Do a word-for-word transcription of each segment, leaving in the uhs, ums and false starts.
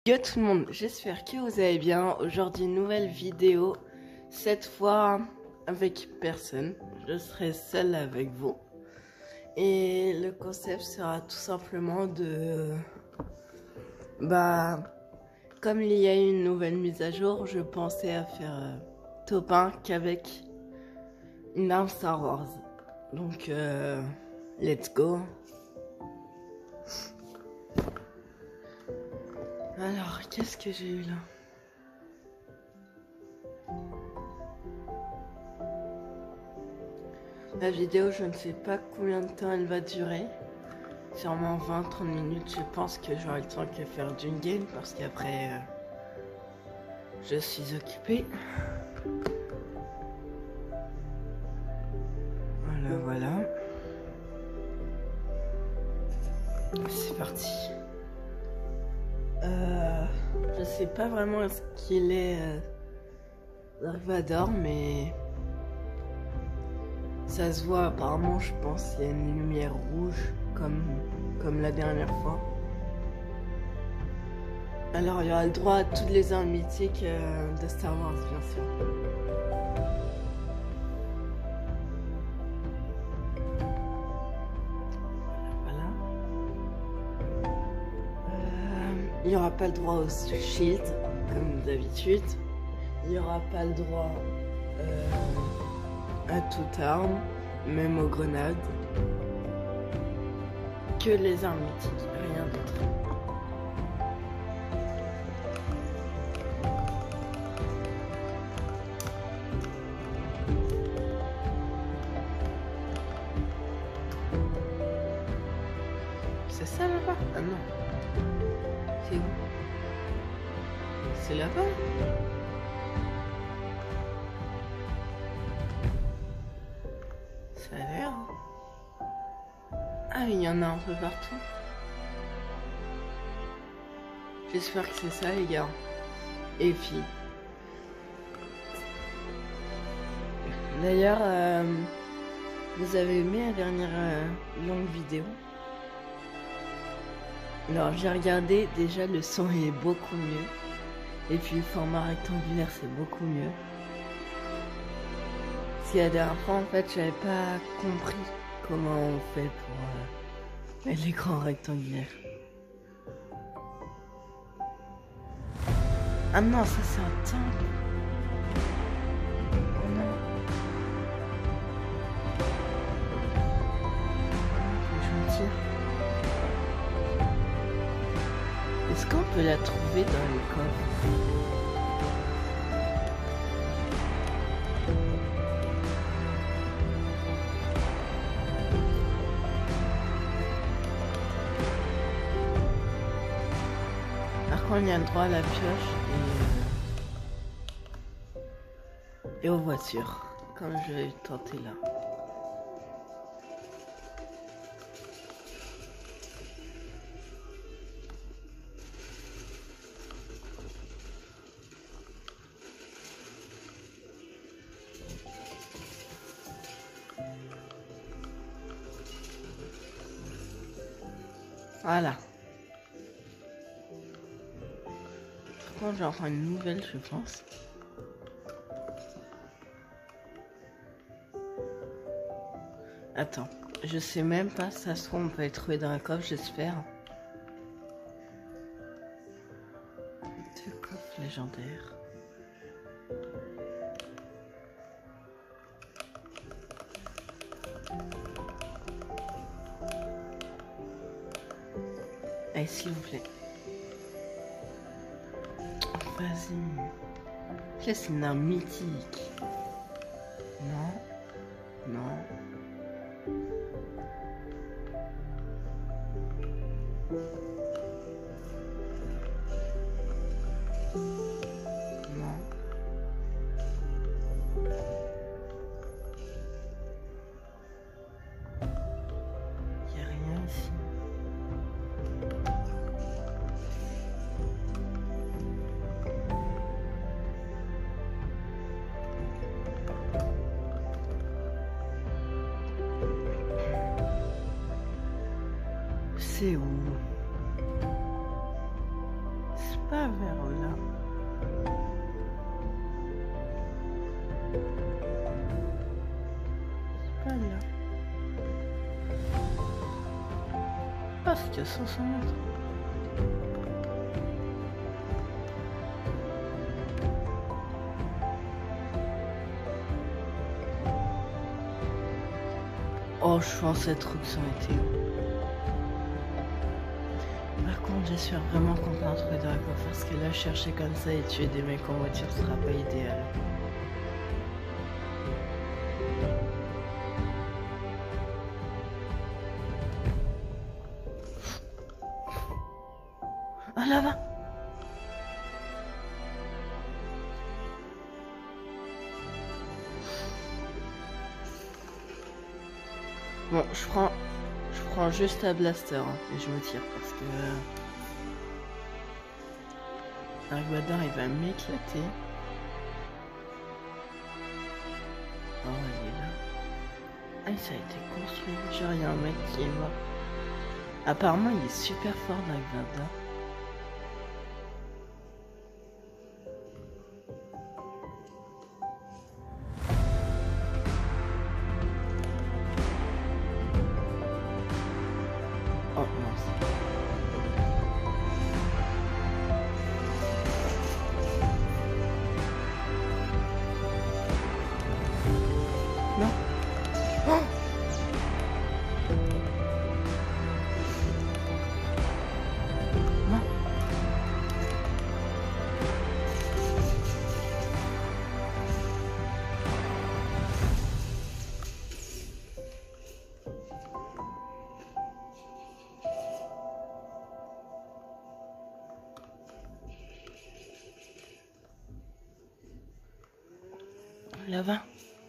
Yo tout le monde, j'espère que vous allez bien. Aujourd'hui, nouvelle vidéo. Cette fois, avec personne. Je serai seule avec vous. Et le concept sera tout simplement de... Bah... Comme il y a eu une nouvelle mise à jour, je pensais à faire euh, top un qu'avec une arme Star Wars. Donc, euh, let's go. Alors, qu'est-ce que j'ai eu là? La vidéo, je ne sais pas combien de temps elle va durer. Sûrement vingt à trente minutes. Je pense que j'aurai le temps de faire d'une game parce qu'après, euh, je suis occupée. Voilà, voilà. C'est parti. Euh, je sais pas vraiment ce qu'il est euh, Dark Vador, mais ça se voit apparemment. Je pense qu'il y a une lumière rouge comme comme la dernière fois. Alors il y aura le droit à toutes les armes mythiques euh, de Star Wars, bien sûr. Il n'y aura pas le droit au shield, comme d'habitude. Il n'y aura pas le droit euh, à toute arme, même aux grenades. Que les armes mythiques, rien d'autre. C'est ça là-bas? Ah non. C'est où? C'est là-bas? Ça a l'air. Ah, il y en a un peu partout. J'espère que c'est ça, les gars. Et filles. D'ailleurs, euh, vous avez aimé la dernière euh, longue vidéo? Alors j'ai regardé, déjà le son est beaucoup mieux. Et puis le format rectangulaire c'est beaucoup mieux. Parce que la dernière fois en fait j'avais pas compris comment on fait pour euh, mettre l'écran rectangulaire. Ah non, ça c'est un temple. Oh non. Faut que je me tire. Est-ce qu'on peut la trouver dans les coffres? Par contre, il y a le droit à la pioche et, euh, et aux voitures, comme je vais tenter là. Voilà. Par contre, j'en prends une nouvelle, je pense. Attends, je sais même pas si ça se trouve, on peut les trouver dans un coffre, j'espère. Deux coffres légendaires. Allez, s'il vous plaît. Vas-y. Là, c'est une arme mythique. Non. Non. Non. Il n'y a rien ici. C'est où? C'est pas pas vers là. C'est pas là. Parce qu'il y a cinq cents mètres. Oh, je pense cette route sans été. Par contre, j'espère vraiment qu'on peut en trouver de la coiffe, parce que là, chercher comme ça et tuer des mecs en voiture sera pas idéal. Ah, là-bas! Bon, je prends, je prends juste un blaster hein, et je me tire parce que un Guadar il va m'éclater. Oh, il est là. Ah, ça a été construit. Genre, il y a un mec qui est mort. Apparemment, il est super fort dans le Guadar. Oh mince. Non. Oh non. Là-bas.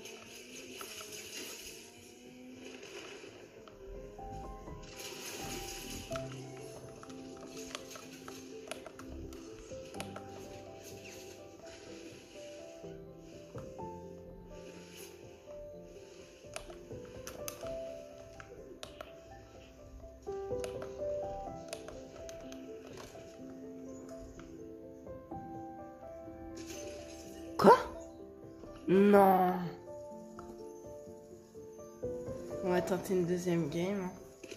Quoi? Non. On va tenter une deuxième game.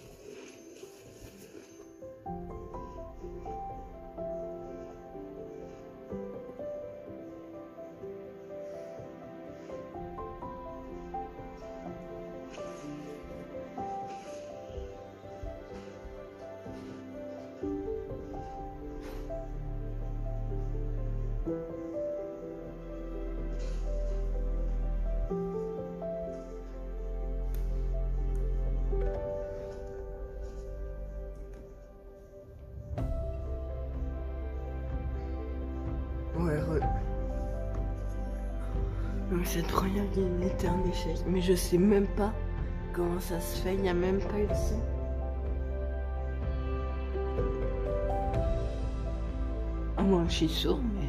Ouais, ouais. Donc cette première game était un échec, mais je sais même pas comment ça se fait, il n'y a même pas eu de son. Ah, moi je suis sourd, mais...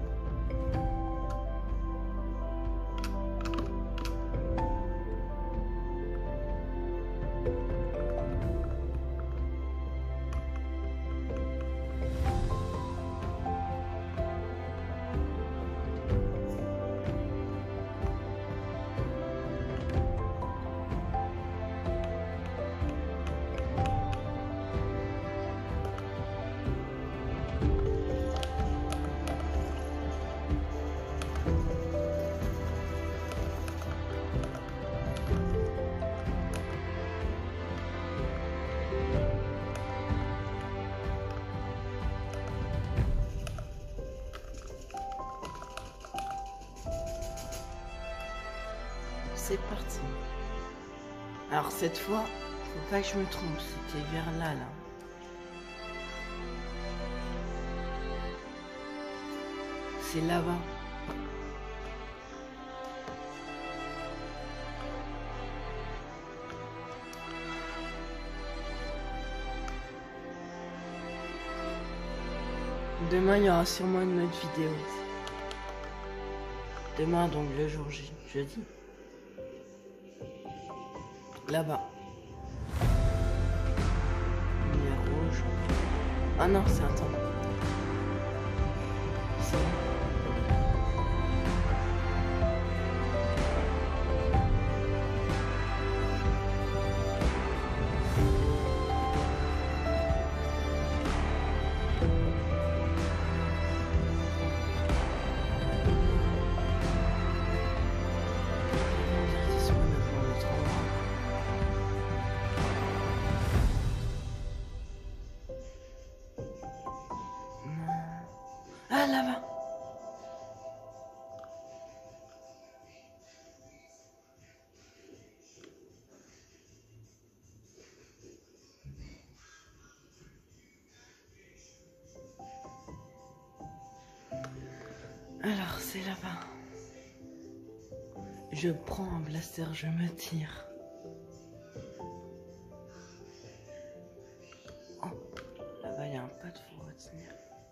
C'est parti. Alors cette fois, faut pas que je me trompe, c'était vers là, là. C'est là-bas. Demain, il y aura sûrement une autre vidéo. Demain, donc le jour J, jeudi. Là-bas. Lumière rouge. Ah non, c'est un temps. personne. Ah, là-bas. Alors, c'est là-bas. Je prends un blaster, je me tire. Oh, là-bas, il y a un pote, faut retenir.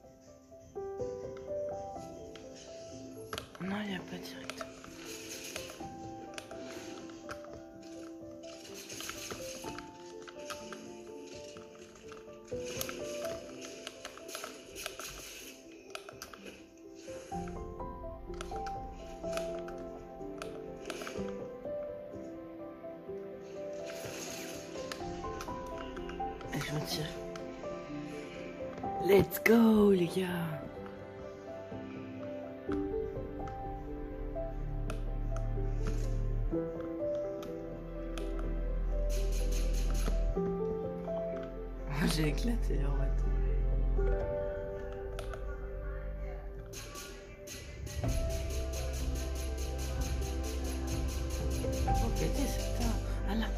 Non, il n'y a pas direct. Et je me tire. Let's go, les gars. J'ai éclaté leur bateau. Oh pété, c'est ça. Ah là.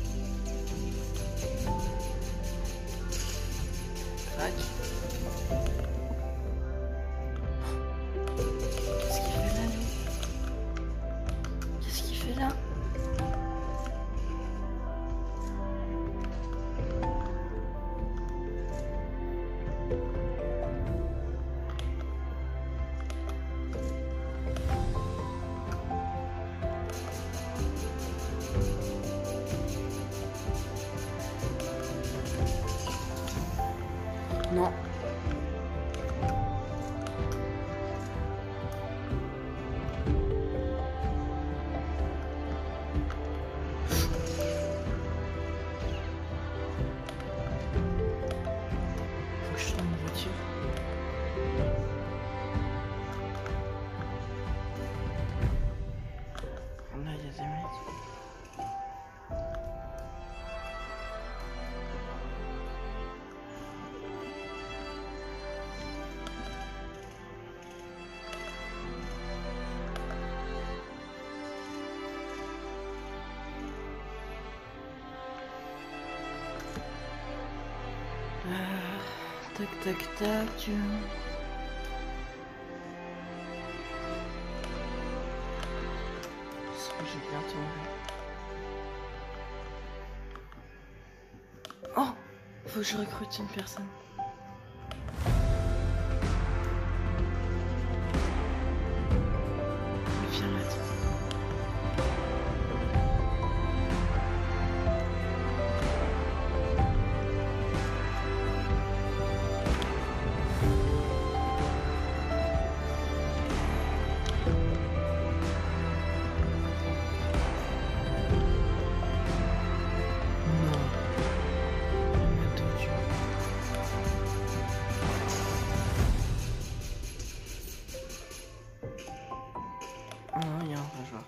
Crac. Qu'est-ce qu'il fait là, lui? Qu'est-ce qu'il fait là? Non. Faut que je trouve une voiture. Là, il y a des mecs. Euh, tac, tac, tac. J'ai bien tombé. Oh, faut que je recrute une personne. Viens là. Ah non, il y a un rageoir.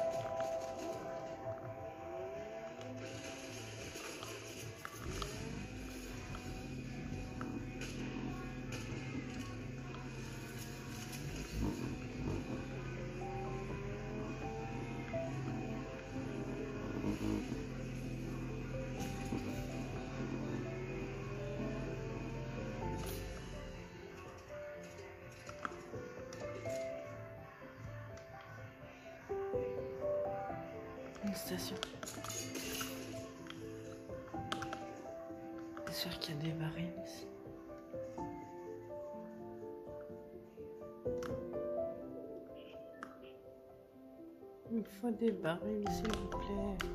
Une station. C'est sûr qu'il y a des barils ici. Il me faut des barils, s'il vous plaît.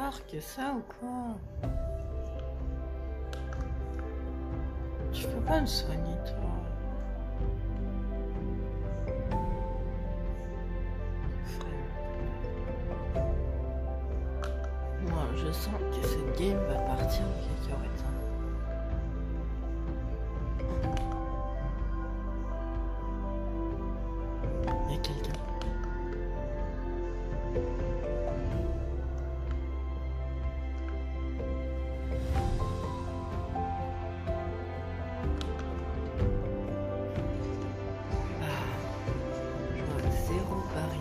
peur que ça ou quoi? Tu peux pas me soigner, toi? Frère. Moi, je sens que cette game va partir en cacahuète. Il y a quelqu'un. Zéro baril.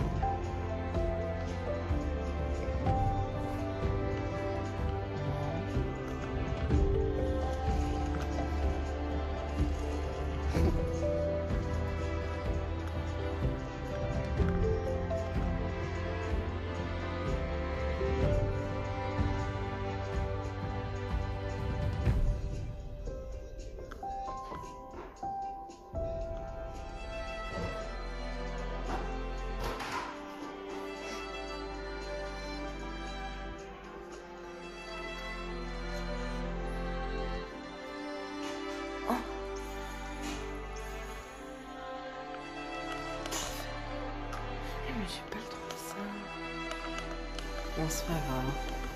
Mais j'ai pas le droit de ça. Bon, c'est pas grave.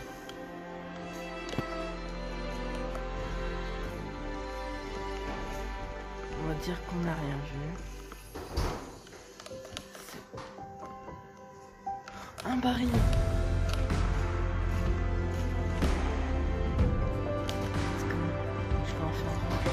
On va dire qu'on n'a rien vu. Un baril. Je vais en faire.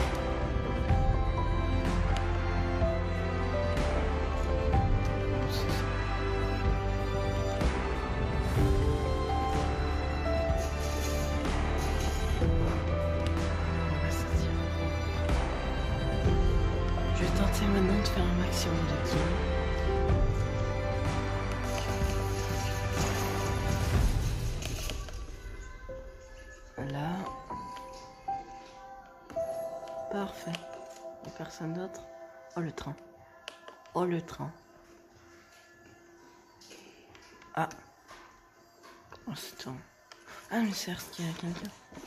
Je vais tenter maintenant de faire un maximum de kills. Là. Parfait. Il n'y a personne d'autre. Oh le train. Oh le train. Ah. Oh c'est toi. Ah mais c'est qu'il y a quelqu'un.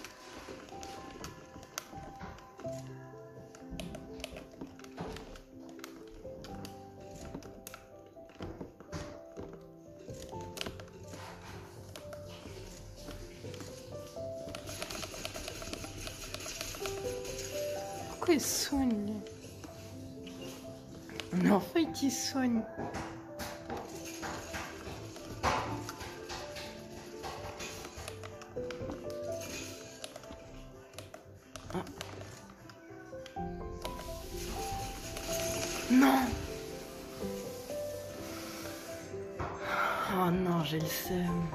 Pourquoi il soigne? Mais en fait il soigne. Ah. Non. Oh non, j'ai le seum.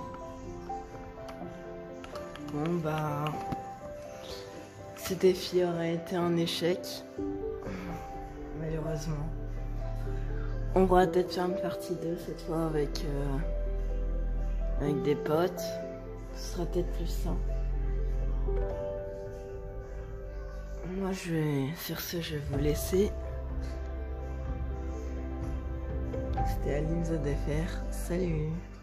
Bon bah... ce défi aurait été un échec. Malheureusement. On va peut-être faire une partie deux cette fois avec, euh, avec des potes. Ce sera peut-être plus simple. Moi je vais... Sur ce, je vais vous laisser. C'était Aline The F R. Salut!